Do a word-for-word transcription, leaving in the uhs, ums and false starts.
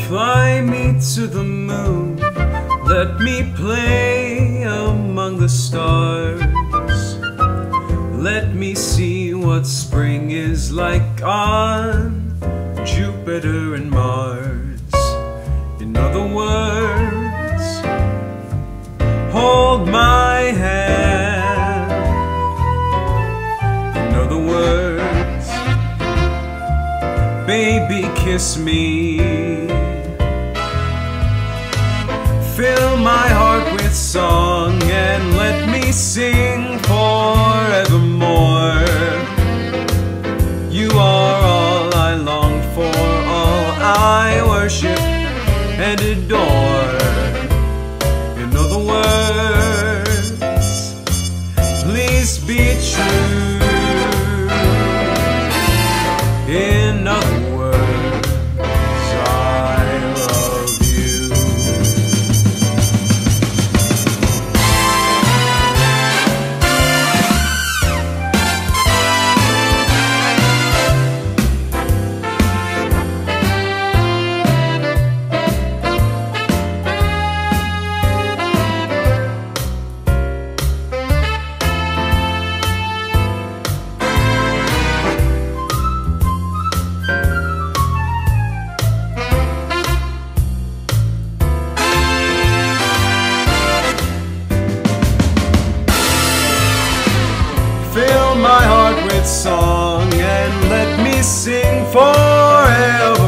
Fly me to the moon, let me play among the stars. Let me see what spring is like on Jupiter and Mars. In other words, hold my hand. In other words, baby, kiss me. Fill my heart with song and let me sing forevermore. You are all I long for, all I worship and adore. In other words, please be true. In other words, I love you. Fill my heart with song and let me sing forever.